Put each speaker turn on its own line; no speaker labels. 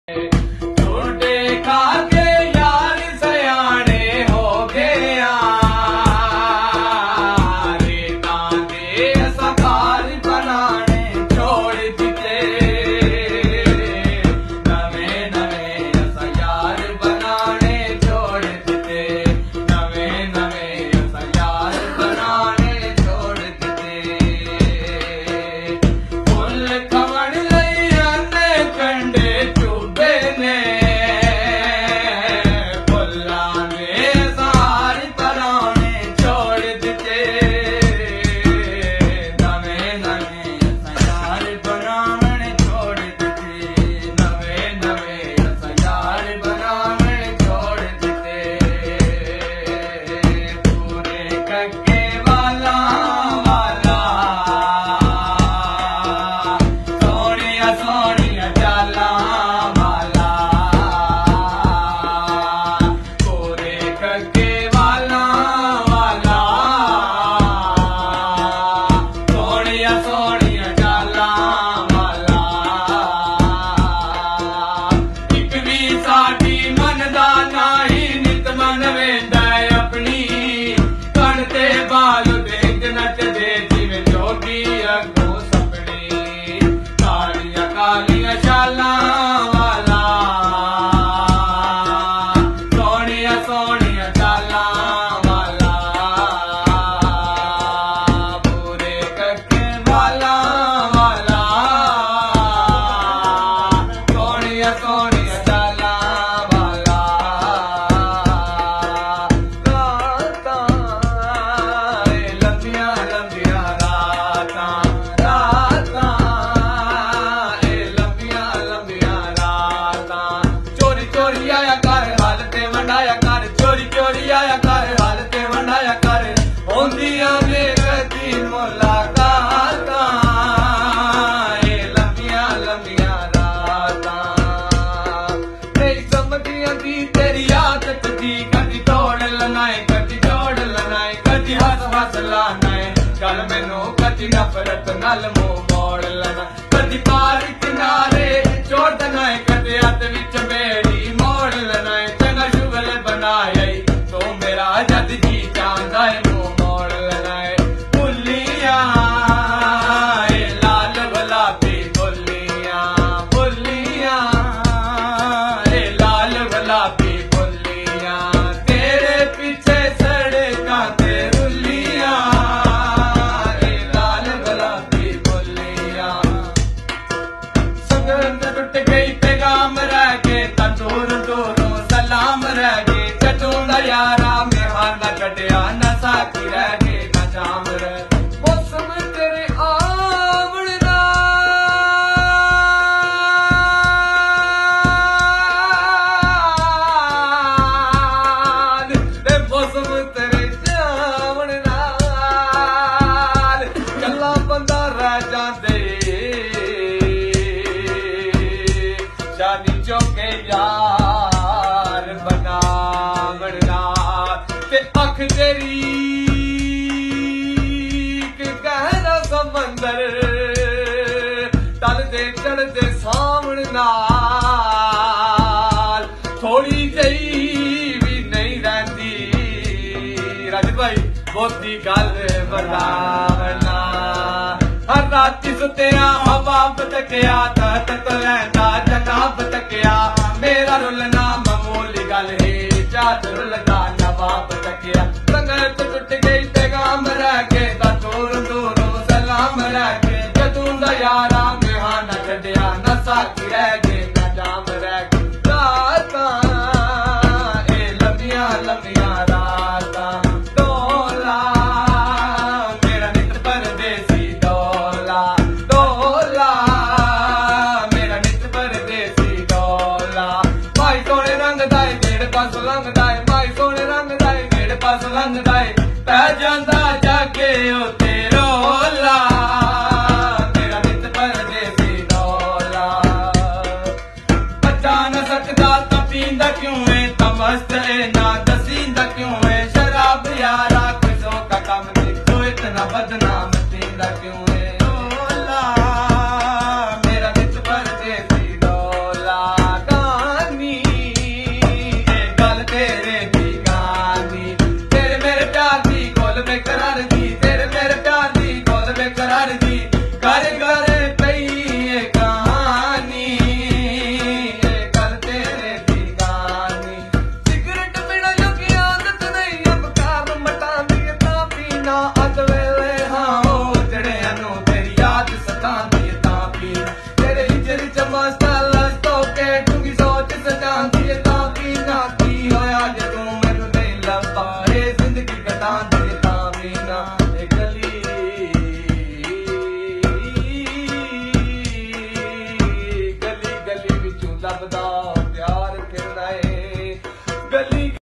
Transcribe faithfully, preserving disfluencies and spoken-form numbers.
नफरत नाल मुंह मोड़ लेना कदी पार किनारे छोड़ देना है कदे हथ विच मेरी मोड़ लेना है चंगा शुगर बनाया तो मेरा जद जी चाहता है मुंह मोड़ लेना है बुलिया लाल गुलाबी बुलिया बुलिया लाल गुलाबी बुलिया तेरे पीछे सड़का ते रुलिया टूट गई पैगाम रह गए दूर दूरों सलाम रह गए जदों दा यारा मेहमान ना कटिया न साकी रह गए न जाम रह मौसम तेरे आवन नाल ते मौसम तेरे जावन नाल गल्लां बंदा रह जांदे शादी चौके यार बनावना ते अख तेरी गहरा समंदर तल दे चढ़दे सावण नाल थोड़ी जही भी नहीं रहती राज भाई बहुती गल बतावना हर राती सुत्या हवाब तकिया तहत तो लैंदा जनाब तकिया मेरा रुलना मामूली गल है जात रुलदा नवाब तकिया संगत टुट गई पैगाम रह गए दूर दूरों सलाम रह गए जदों दा यारा मेहां न छड्डिया न साकी रह गए न जाम रह गए रातां ए लंबियां लंबियां रातां डोला मेरा नित परदेसी डोला डोला मेरा नित परदेसी डोला भाई सोने रंग दाए गेड़ पास लंघदा है भाई सोने रंग दाए गेड़ पास लंघदा है पै जांदा जाके ओ तेरो ला मेरा नित परदेसी डोला बचा न सकदा तां पींदा क्यों है तमस्त है ना दसींदा क्यों है शराब यारा कोई सौ का कम नहीं तो इतना बदनाम तींदा क्यों है डोला मेरा नित परदेसी डोला मीना